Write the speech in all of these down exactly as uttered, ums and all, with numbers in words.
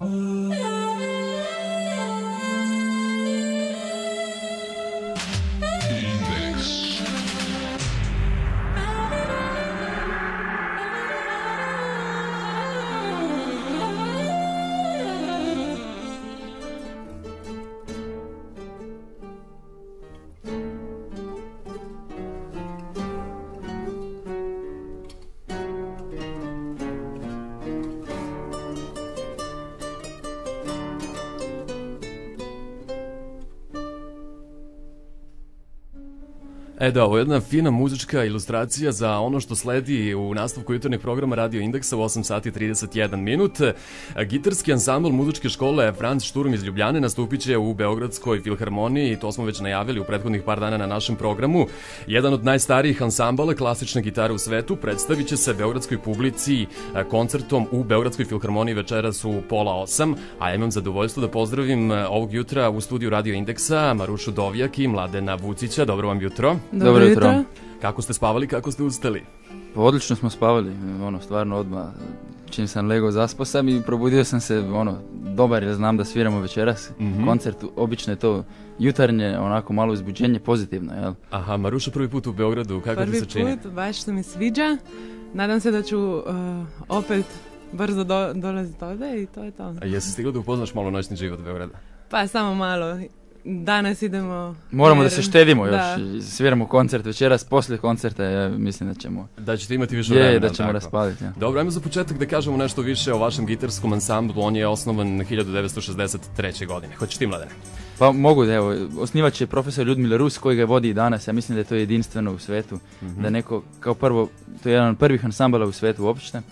E da, ovo je jedna fina muzička ilustracija za ono što sledi u nastavku jutarnjeg programa Radio Indeksa u osam sati i trideset jedan minut. Gitarski ansambl muzičke škole Franz Sturm iz Ljubljane nastupit će u Beogradskoj filharmoniji, to smo već najavili u prethodnih par dana na našem programu. Jedan od najstarijih ansambala klasične gitare u svetu predstavit će se beogradskoj publici koncertom u Beogradskoj filharmoniji večeras u pola osam, a ja imam zadovoljstvo da pozdravim ovog jutra u studiju Radio Indeksa Marušu Dovjak i Mladena Vucića. Dobro vam jutro. Dobro, Dobro jutro. jutro. Kako ste spavali, kako ste ustali? Pa odlično smo spavali, ono, stvarno odmah. Čim sam legao, zaspao sam i probudio sam se, ono, dobar jer znam da sviramo večeras. Mm-hmm. Koncert, obično je to jutarnje, onako malo uzbuđenje, pozitivno, jel? Aha, Maruša, prvi put u Beogradu, kako ti se čini? Prvi put, baš se mi sviđa. Nadam se da ću uh, opet brzo do, dolaziti ovdje i to je to. A jesi stigla da upoznaš malo noćni život Beograda? Pa samo malo. Danas idemo... Moramo jer, da se štedimo još, da. Sviramo koncert večeras, poslije koncerta ja mislim da ćemo... Da ćete imati više vremena. Je, da ćemo raspaliti. Ja. Dobro, ajmo za početak da kažemo nešto više o vašem gitarskom ansamblu. On je osnovan hiljadu devetsto šezdeset treće. godine. Hoćeš ti, Mladene? Pa mogu da, evo, osnivač je profesor Ljudmila Rus koji ga vodi i danas. Ja mislim da je to jedinstveno u svetu. Mm-hmm. Da neko, kao prvo, to je jedan od prvih ansambala u svetu uopšte.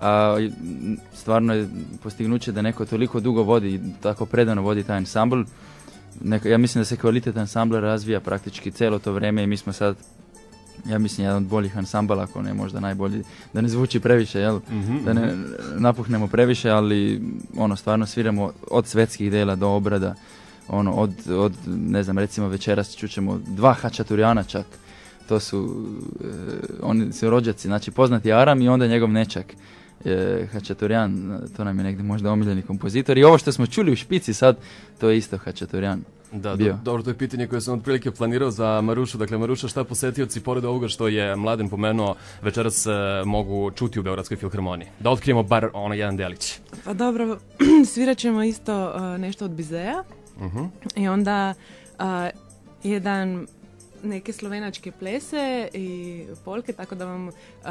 A stvarno je postignuće da neko toliko dugo vodi i tako predano vodi taj ansambl. Neka, ja mislim da se kvalitet ansambla razvija praktički cijelo to vrijeme i mi smo sad, ja mislim, jedan od boljih ansambala, ako ne možda najbolji, da ne zvuči previše, jel? Mm-hmm. Da ne napuhnemo previše, ali ono, stvarno sviramo od svetskih dela do obrada, ono, od, od ne znam, recimo večeras čućemo dva Hačaturijana čak, to su, e, oni su rođaci, znači poznati Aram i onda njegov nečak. Hačaturijan, to nam je negdje možda omiljeni kompozitor i ovo što smo čuli u špici sad, to je isto Hačaturijan. Da, do, dobro, to je pitanje koje sam otprilike planirao za Marušu. Dakle, Maruša, šta posetioci, pored ovoga što je Mladen pomenuo, večeras uh, mogu čuti u Beogradskoj filharmoniji? Da otkrijemo bar ono jedan delić. Pa dobro, svirat ćemo isto uh, nešto od Bizeja uh-huh. i onda uh, jedan neke slovenačke plese i polke, tako da vam... Uh,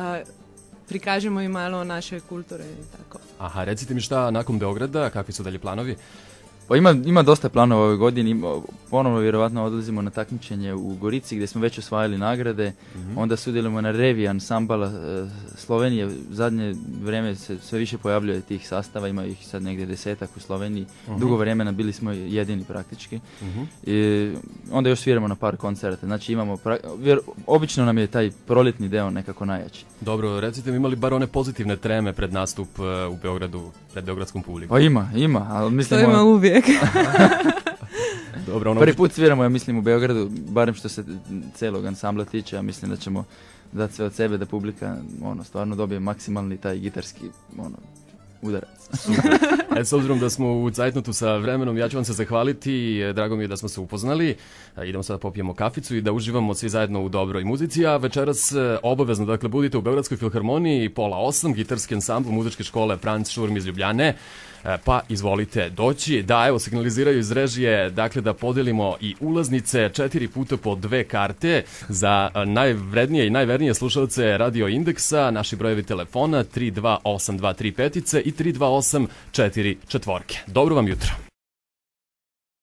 prikažemo i malo naše kulture i tako. Aha, recite mi šta nakon Beograda, kakvi su dalje planovi? Pa ima, ima dosta planova ove godine, ponovno vjerovatno odlazimo na takmičenje u Gorici gdje smo već osvajali nagrade, mm-hmm. onda sudjelujemo na reviji ansambala e, Slovenije, zadnje vrijeme se sve više pojavljuje tih sastava, ima ih sad negdje desetak u Sloveniji, mm-hmm. dugo vremena bili smo jedini praktički. Mm-hmm. I onda još sviramo na par koncerta, znači imamo, pra, vjer, obično nam je taj proljetni deo nekako najjači. Dobro, recite mi, imali bar one pozitivne treme pred nastup uh, u Beogradu, pred beogradskom publikom? Pa ima, ima, ali mislimo... To ima uvijek. Dobro, ono... Prvi put sviramo, ja mislim, u Beogradu, barem što se celog ansambla tiče, ja mislim da ćemo dati sve od sebe da publika ono, stvarno dobije maksimalni taj gitarski ono, udarac. E, s obzirom da smo u cajtnotu sa vremenom, ja ću vam se zahvaliti, drago mi je da smo se upoznali, idemo sada popijemo kaficu i da uživamo svi zajedno u dobroj muzici, a večeras obavezno, dakle, budite u Beogradskoj filharmoniji, pola osam, gitarski ansambl muzičke škole Franz Sturm iz Ljubljane, pa izvolite doći. Da, evo, signaliziraju iz režije, dakle, da podelimo i ulaznice, četiri puta po dve karte za najvrednije i najvernije slušalce Radio Indeksa, naši brojevi telefona tri dva osam dva tri pet i tri dva osam četiri četvorke. Dobro vam jutro.